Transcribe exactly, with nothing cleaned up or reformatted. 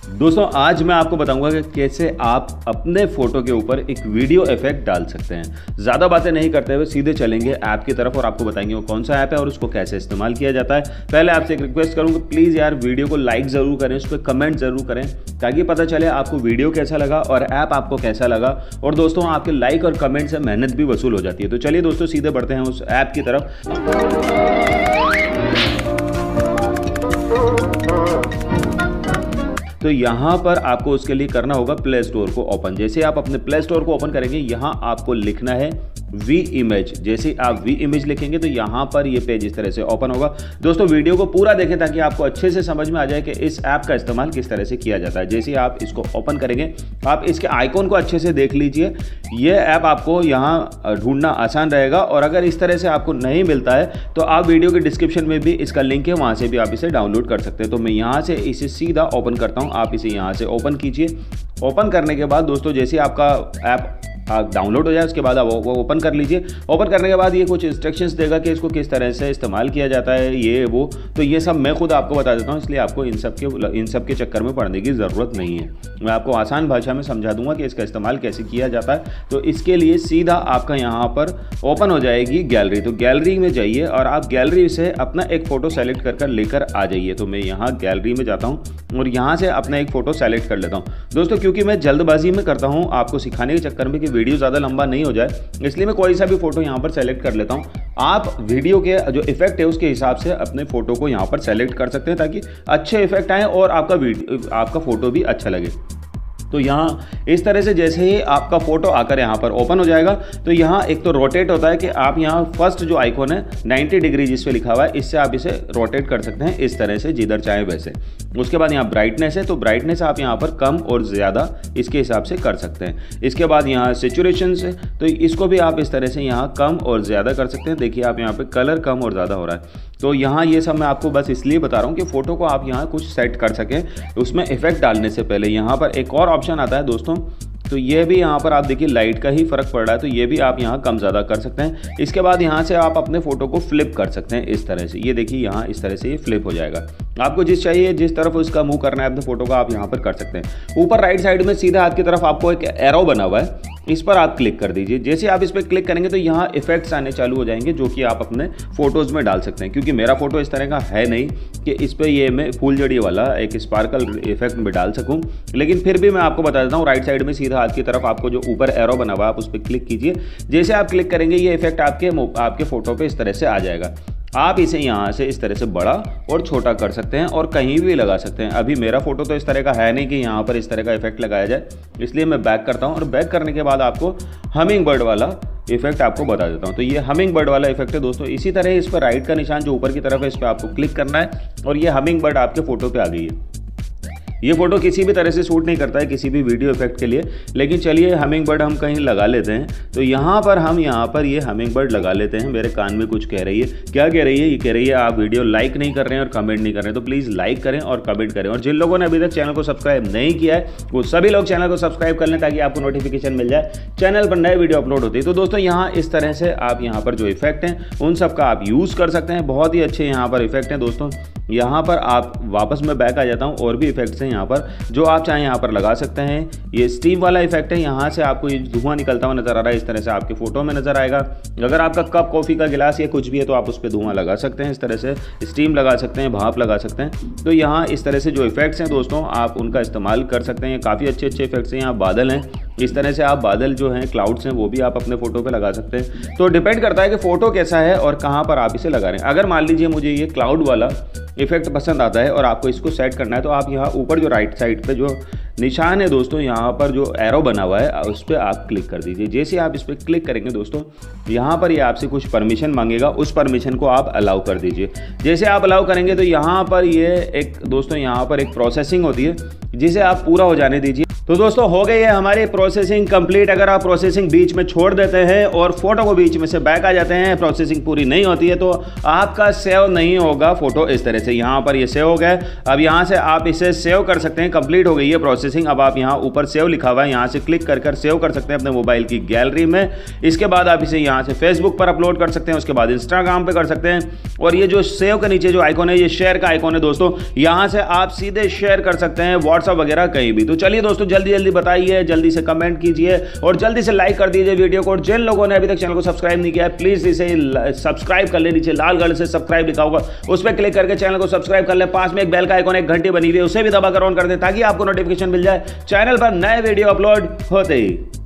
दोस्तों आज मैं आपको बताऊंगा कि कैसे आप अपने फोटो के ऊपर एक वीडियो इफेक्ट डाल सकते हैं। ज़्यादा बातें नहीं करते हुए सीधे चलेंगे ऐप की तरफ और आपको बताएंगे वो कौन सा ऐप है और उसको कैसे इस्तेमाल किया जाता है। पहले आपसे एक रिक्वेस्ट करूंगा, प्लीज़ यार वीडियो को लाइक ज़रूर करें, उस पर कमेंट ज़रूर करें ताकि पता चले आपको वीडियो कैसा लगा और ऐप आपको कैसा लगा। और दोस्तों आपके लाइक और कमेंट से मेहनत भी वसूल हो जाती है। तो चलिए दोस्तों सीधे बढ़ते हैं उस ऐप की तरफ। तो यहाँ पर आपको उसके लिए करना होगा प्ले स्टोर को ओपन। जैसे आप अपने प्ले स्टोर को ओपन करेंगे यहाँ आपको लिखना है वी इमेज। जैसे आप वी इमेज लिखेंगे तो यहाँ पर ये पेज इस तरह से ओपन होगा। दोस्तों वीडियो को पूरा देखें ताकि आपको अच्छे से समझ में आ जाए कि इस ऐप का इस्तेमाल किस तरह से किया जाता है। जैसे आप इसको ओपन करेंगे आप इसके आइकॉन को अच्छे से देख लीजिए। ये ऐप आपको यहाँ ढूंढना आसान रहेगा और अगर इस तरह से आपको नहीं मिलता है तो आप वीडियो के डिस्क्रिप्शन में भी इसका लिंक है, वहाँ से भी आप इसे डाउनलोड कर सकते हैं। तो मैं यहाँ से इसे सीधा ओपन करता हूँ, आप इसे यहाँ से ओपन कीजिए। ओपन करने के बाद दोस्तों जैसे आपका ऐप डाउनलोड हो जाए उसके बाद आप वो ओपन कर लीजिए। ओपन करने के बाद ये कुछ इंस्ट्रक्शंस देगा कि इसको किस तरह से इस्तेमाल किया जाता है, ये वो तो ये सब मैं खुद आपको बता देता हूँ, इसलिए आपको इन सब के इन सब के चक्कर में पड़ने की ज़रूरत नहीं है। मैं आपको आसान भाषा में समझा दूंगा कि इसका इस्तेमाल कैसे किया जाता है। तो इसके लिए सीधा आपका यहाँ पर ओपन हो जाएगी गैलरी। तो गैलरी में जाइए और आप गैलरी से अपना एक फ़ोटो सेलेक्ट कर कर लेकर आ जाइए। तो मैं यहाँ गैलरी में जाता हूँ और यहाँ से अपना एक फ़ोटो सेलेक्ट कर लेता हूँ। दोस्तों क्योंकि मैं जल्दबाजी में करता हूँ आपको सिखाने के चक्कर में कि वीडियो ज़्यादा लंबा नहीं हो जाए, इसलिए मैं कोई सा भी फोटो यहाँ पर सेलेक्ट कर लेता हूँ। आप वीडियो के जो इफेक्ट है उसके हिसाब से अपने फोटो को यहाँ पर सेलेक्ट कर सकते हैं ताकि अच्छे इफेक्ट आए और आपका वीडियो आपका फोटो भी अच्छा लगे। तो यहाँ इस तरह से जैसे ही आपका फोटो आकर यहाँ पर ओपन हो जाएगा तो यहाँ एक तो रोटेट होता है कि आप यहाँ फर्स्ट जो आइकॉन है नब्बे डिग्री जिस पे लिखा हुआ है इससे आप इसे रोटेट कर सकते हैं इस तरह से जिधर चाहे वैसे। उसके बाद यहाँ ब्राइटनेस है तो ब्राइटनेस आप यहाँ पर कम और ज़्यादा इसके हिसाब से कर सकते हैं। इसके बाद यहाँ सेचुरेशन है तो इसको भी आप इस तरह से यहाँ कम और ज़्यादा कर सकते हैं। देखिए आप यहाँ पर कलर कम और ज़्यादा हो रहा है। तो यहाँ ये सब मैं आपको बस इसलिए बता रहा हूँ कि फ़ोटो को आप यहाँ कुछ सेट कर सकें। उसमें इफेक्ट डालने से पहले यहाँ पर एक और ऑप्शन आता है दोस्तों, तो ये भी यहाँ पर आप देखिए लाइट का ही फ़र्क पड़ रहा है तो ये भी आप यहाँ कम ज़्यादा कर सकते हैं। इसके बाद यहाँ से आप अपने फ़ोटो को फ्लिप कर सकते हैं इस तरह से। ये देखिए यहाँ इस तरह से ये फ्लिप हो जाएगा। आपको जिस चाहिए जिस तरफ उसका मुंह करना है अपने फ़ोटो का आप यहाँ पर कर सकते हैं। ऊपर राइट साइड में सीधा हाथ की तरफ आपको एक एरो बना हुआ है, इस पर आप क्लिक कर दीजिए। जैसे आप इस पर क्लिक करेंगे तो यहाँ इफेक्ट्स आने चालू हो जाएंगे जो कि आप अपने फोटोज़ में डाल सकते हैं। क्योंकि मेरा फोटो इस तरह का है नहीं कि इस पर ये मैं फूल जड़ी वाला एक स्पार्कल इफेक्ट में डाल सकूं, लेकिन फिर भी मैं आपको बता देता हूँ राइट साइड में सीधा हाथ की तरफ आपको जो ऊपर एरो बना हुआ है आप उस पर क्लिक कीजिए। जैसे आप क्लिक करेंगे ये इफेक्ट आपके आपके फोटो पर इस तरह से आ जाएगा। आप इसे यहाँ से इस तरह से बड़ा और छोटा कर सकते हैं और कहीं भी लगा सकते हैं। अभी मेरा फोटो तो इस तरह का है नहीं कि यहाँ पर इस तरह का इफेक्ट लगाया जाए, इसलिए मैं बैक करता हूँ और बैक करने के बाद आपको हमिंग बर्ड वाला इफेक्ट आपको बता देता हूँ। तो ये हमिंग बर्ड वाला इफेक्ट है दोस्तों। इसी तरह इस पर राइट का निशान जो ऊपर की तरफ है इस पर आपको क्लिक करना है और ये हमिंग बर्ड आपके फोटो पे आ गई है। ये फोटो किसी भी तरह से शूट नहीं करता है किसी भी वीडियो इफेक्ट के लिए, लेकिन चलिए हमिंग बर्ड हम कहीं लगा लेते हैं। तो यहाँ पर हम यहाँ पर ये हमिंग बर्ड लगा लेते हैं। मेरे कान में कुछ कह रही है, क्या कह रही है? ये कह रही है आप वीडियो लाइक नहीं कर रहे हैं और कमेंट नहीं कर रहे हैं, तो प्लीज़ लाइक करें और कमेंट करें। और जिन लोगों ने अभी तक चैनल को सब्सक्राइब नहीं किया है वो सभी लोग चैनल को सब्सक्राइब कर लें ताकि आपको नोटिफिकेशन मिल जाए चैनल पर नए वीडियो अपलोड होती है। तो दोस्तों यहाँ इस तरह से आप यहाँ पर जो इफेक्ट हैं उन सब का आप यूज़ कर सकते हैं। बहुत ही अच्छे यहाँ पर इफेक्ट हैं दोस्तों। यहाँ पर आप वापस मैं बैक आ जाता हूँ, और भी इफेक्ट्स हैं यहाँ पर जो आप चाहें यहाँ पर लगा सकते हैं। ये स्टीम वाला इफेक्ट है, यहाँ से आपको ये धुआं निकलता हुआ नजर आ रहा है, इस तरह से आपके फोटो में नजर आएगा। अगर आपका कप कॉफ़ी का गिलास या कुछ भी है तो आप उस पर धुआं लगा सकते हैं, इस तरह से स्टीम लगा सकते हैं, भाप लगा सकते हैं। तो यहाँ इस तरह से जो इफेक्ट्स हैं दोस्तों आप उनका इस्तेमाल कर सकते हैं। काफ़ी अच्छे अच्छे इफेक्ट्स हैं। यहाँ बादल हैं, इस तरह से आप बादल जो हैं क्लाउड्स हैं वो भी आप अपने फोटो पे लगा सकते हैं। तो डिपेंड करता है कि फ़ोटो कैसा है और कहाँ पर आप इसे लगा रहे हैं। अगर मान लीजिए मुझे ये क्लाउड वाला इफेक्ट पसंद आता है और आपको इसको सेट करना है तो आप यहाँ ऊपर जो राइट साइड पे जो निशान है दोस्तों यहाँ पर जो एरो बना हुआ है उस पर आप क्लिक कर दीजिए। जैसे आप इस पर क्लिक करेंगे दोस्तों यहाँ पर ये आपसे कुछ परमिशन मांगेगा, उस परमिशन को आप अलाउ कर दीजिए। जैसे आप अलाउ करेंगे तो यहाँ पर ये एक दोस्तों यहाँ पर एक प्रोसेसिंग होती है जिसे आप पूरा हो जाने दीजिए। तो दोस्तों हो गई है हमारी प्रोसेसिंग कंप्लीट। अगर आप प्रोसेसिंग बीच में छोड़ देते हैं और फोटो को बीच में से बैक आ जाते हैं, प्रोसेसिंग पूरी नहीं होती है, तो आपका सेव नहीं होगा फोटो इस तरह से। यहाँ पर ये सेव हो गया। अब यहाँ से आप इसे सेव कर सकते हैं। कंप्लीट हो गई है प्रोसेसिंग। अब आप यहाँ ऊपर सेव लिखा हुआ है, यहाँ से क्लिक कर कर सेव कर सकते हैं अपने मोबाइल की गैलरी में। इसके बाद आप इसे यहाँ से फेसबुक पर अपलोड कर सकते हैं, उसके बाद इंस्टाग्राम पे कर सकते हैं। और ये जो सेव के नीचे जो आइकॉन है, ये शेयर का आइकॉन है दोस्तों, यहाँ से आप सीधे शेयर कर सकते हैं व्हाट्सएप वगैरह कहीं भी। तो चलिए दोस्तों, जल्दी जल्दी बताइए, जल्दी से कमेंट कीजिए और जल्दी से लाइक कर दीजिए वीडियो को। और जिन लोगों ने अभी तक चैनल को सब्सक्राइब नहीं किया है, प्लीज इसे सब्सक्राइब कर ले। नीचे लाल कलर से सब्सक्राइब लिखा होगा, उस पर क्लिक करके चैनल को सब्सक्राइब कर ले। पास में एक बेल का आइकॉन, एक घंटी बनी हुई है, उसे भी दबाकर ऑन कर दे ताकि आपको नोटिफिकेशन मिल जाए चैनल पर नए वीडियो अपलोड होते ही।